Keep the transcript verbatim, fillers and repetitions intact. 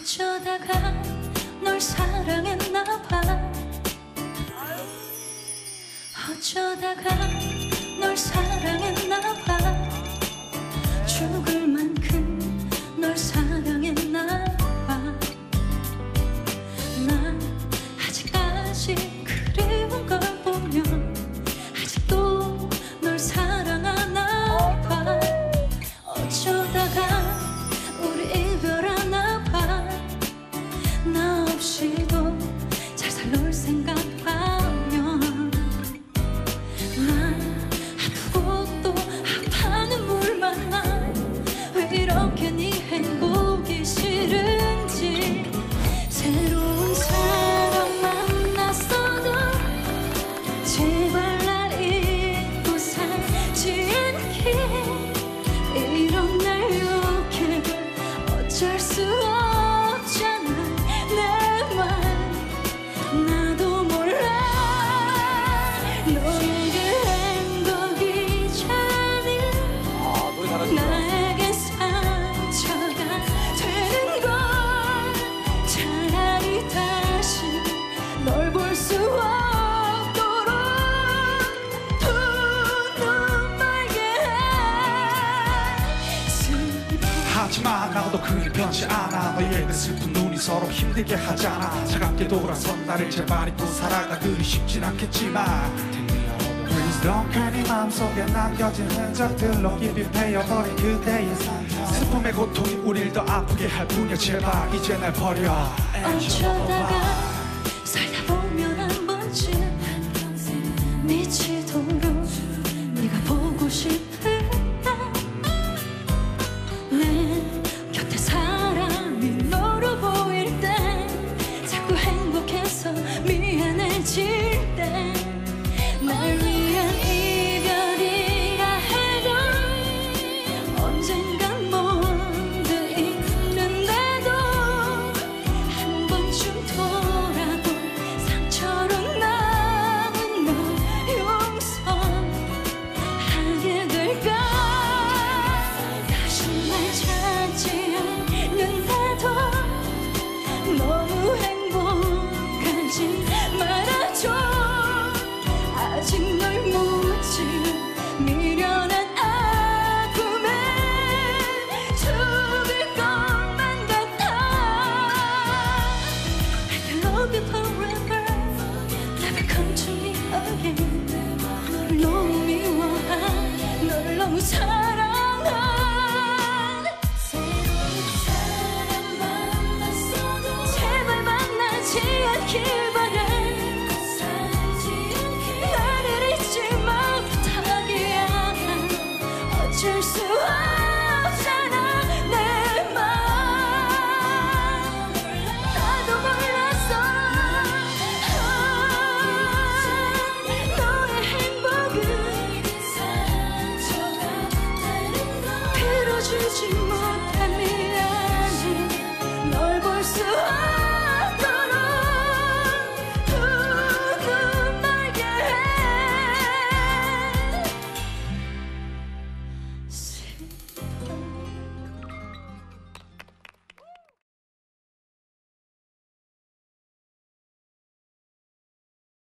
어쩌다가 널 사랑했나봐. 어쩌다가 널 사랑했나봐. 죽을 만큼 널 사랑했나봐. 난 아직까지 그리운 걸 보면 아직도 널 사랑하나봐. 어쩌다가 우리 이별하나봐. 나 없이도 잘 살 널 생각하면 난 아프고 또 아파하는 물만 나. 왜 이렇게 네 행복이 싫은지. 새로운 사람 만났어도 제발 날 잊고 살지 않게. 이런 날 욕해도 어쩔 수 없잖아. 내 말 나도 몰라. 너에게 행복이잖니. 나에게 상처가 되는 걸. 차라리 다시 널 볼 수 없도록 두 눈 멀게 해. 하지만 나도 그리 변치 않아. 너의 그 슬픈 눈이 서로 힘들게 하잖아. 차갑게 돌아선 나를 제발 잊고 살아가. 그리 쉽진 않겠지만 Please don't 괜히 마음속에 남겨진 흔적들로 깊이 패여버린 그대의 슬픔의 고통이 우릴 더 아프게 할 뿐이야. 제발 이제 날 버려. 어쩌다가 살다 보면 한 번쯤 미치도록 네가 보고 싶을 때 내 곁에 사람이 너로 보일 때 자꾸 행복해서 미안해질 때 날 위한 이별이라 해도 언젠간 먼데 있는데도 한 번쯤 돌아본 상처로 남은 널 용서하게 될까. 다시 날 찾지 않는데도 너무 행복하지 말아줘. 아직 널 묻지 미련한 아픔에 죽을 것만 같아. I love you forever, never come to me again. 너를 너무 미워한, 널 너무 사랑한. 새로운 사람 만났어도 제발 만나지 않길 바래. 나를 잊지 마 부탁이야. 어쩔 수 없잖아. 내 맘 나도 몰랐어. 너의 행복은 들어주지 마.